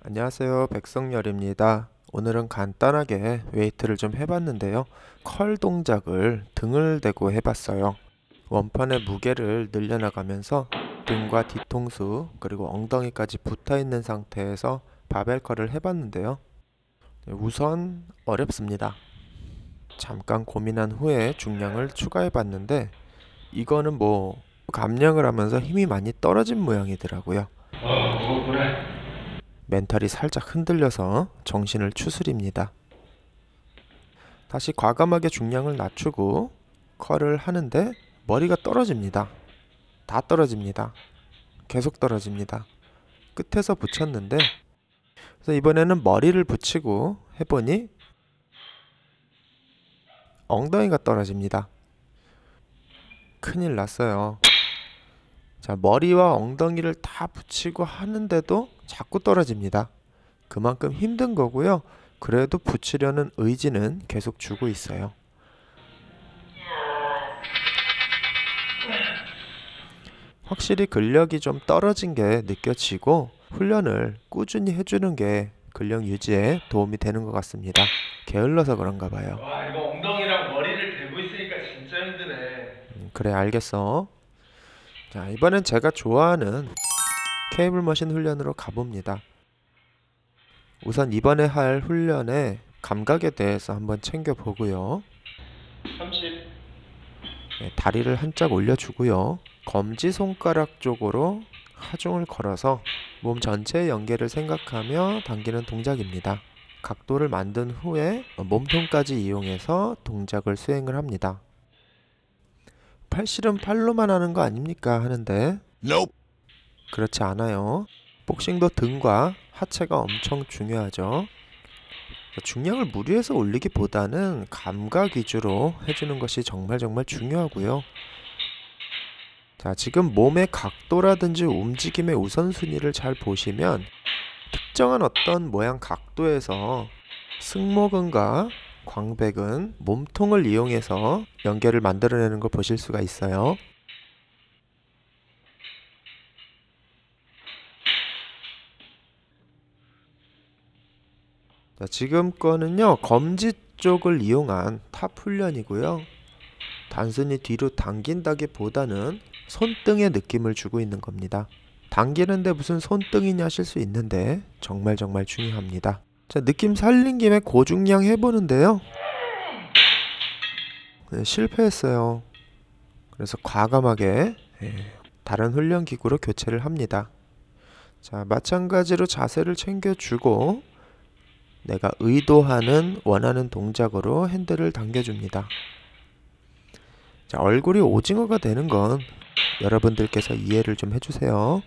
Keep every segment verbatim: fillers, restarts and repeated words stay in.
안녕하세요, 백성열입니다. 오늘은 간단하게 웨이트를 좀 해봤는데요. 컬 동작을 등을 대고 해봤어요. 원판의 무게를 늘려나가면서 등과 뒤통수 그리고 엉덩이까지 붙어있는 상태에서 바벨 컬을 해봤는데요. 우선 어렵습니다. 잠깐 고민한 후에 중량을 추가해봤는데 이거는 뭐 감량을 하면서 힘이 많이 떨어진 모양이더라고요. 어, 그래. 멘탈이 살짝 흔들려서 정신을 추스립니다. 다시 과감하게 중량을 낮추고 컬을 하는데 머리가 떨어집니다. 다 떨어집니다. 계속 떨어집니다. 끝에서 붙였는데 그래서 이번에는 머리를 붙이고 해보니 엉덩이가 떨어집니다. 큰일 났어요. 자, 머리와 엉덩이를 다 붙이고 하는데도 자꾸 떨어집니다. 그만큼 힘든 거고요. 그래도 붙이려는 의지는 계속 주고 있어요. 확실히 근력이 좀 떨어진 게 느껴지고 훈련을 꾸준히 해주는 게 근력 유지에 도움이 되는 것 같습니다. 게을러서 그런가 봐요. 와, 이거 엉덩이랑 머리를 대고 있으니까 진짜 힘드네. 음, 그래, 알겠어. 자, 이번엔 제가 좋아하는 케이블 머신 훈련으로 가봅니다. 우선 이번에 할 훈련의 감각에 대해서 한번 챙겨보고요. 삼십. 네, 다리를 한짝 올려주고요. 검지손가락 쪽으로 하중을 걸어서 몸 전체의 연계를 생각하며 당기는 동작입니다. 각도를 만든 후에 몸통까지 이용해서 동작을 수행을 합니다. 팔씨름 팔로만 하는 거 아닙니까 하는데 Nope. 그렇지 않아요. 복싱도 등과 하체가 엄청 중요하죠. 중량을 무리해서 올리기보다는 감각 위주로 해주는 것이 정말 정말 중요하고요. 자, 지금 몸의 각도라든지 움직임의 우선순위를 잘 보시면 특정한 어떤 모양 각도에서 승모근과 광배근, 몸통을 이용해서 연결을 만들어내는 걸 보실 수가 있어요. 자, 지금 거는요, 검지 쪽을 이용한 탑 훈련이고요. 단순히 뒤로 당긴다기보다는 손등의 느낌을 주고 있는 겁니다. 당기는데 무슨 손등이냐 하실 수 있는데 정말 정말 중요합니다. 자, 느낌 살린 김에 고중량 해보는데요. 네, 실패했어요. 그래서 과감하게 예, 다른 훈련 기구로 교체를 합니다. 자, 마찬가지로 자세를 챙겨주고 내가 의도하는 원하는 동작으로 핸들을 당겨줍니다. 자, 얼굴이 오징어가 되는 건 여러분들께서 이해를 좀 해주세요.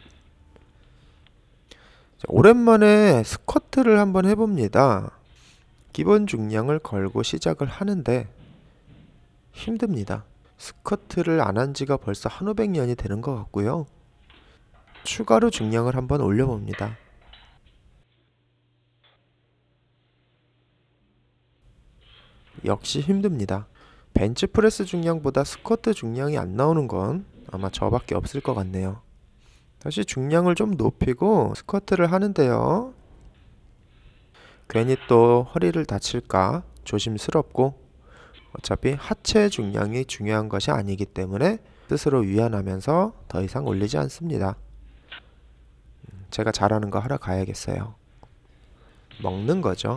자, 오랜만에 스쿼트를 한번 해봅니다. 기본 중량을 걸고 시작을 하는데 힘듭니다. 스쿼트를 안 한 지가 벌써 한오백 년이 되는 것 같고요. 추가로 중량을 한번 올려봅니다. 역시 힘듭니다. 벤치프레스 중량보다 스쿼트 중량이 안 나오는 건 아마 저밖에 없을 것 같네요. 다시 중량을 좀 높이고 스쿼트를 하는데요. 괜히 또 허리를 다칠까 조심스럽고 어차피 하체 중량이 중요한 것이 아니기 때문에 스스로 위안하면서 더 이상 올리지 않습니다. 제가 잘하는 거 하러 가야겠어요. 먹는 거죠.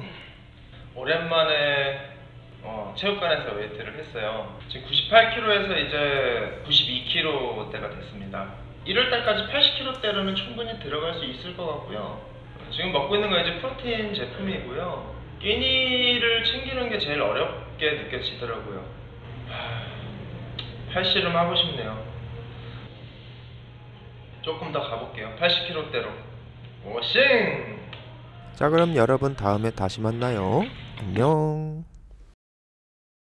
오랜만에 어, 체육관에서 웨이트를 했어요. 지금 구십팔 킬로그램에서 이제 구십이 킬로그램대가 됐습니다. 일월 달까지 팔십 킬로그램대로는 충분히 들어갈 수 있을 것 같고요. 지금 먹고 있는 건 이제 프로테인 제품이고요. 끼니를 챙기는 게 제일 어렵게 느껴지더라고요. 팔씨름 하고 싶네요. 조금 더 가볼게요. 팔십 킬로그램대로. 오싱! 자, 그럼 여러분 다음에 다시 만나요. 안녕.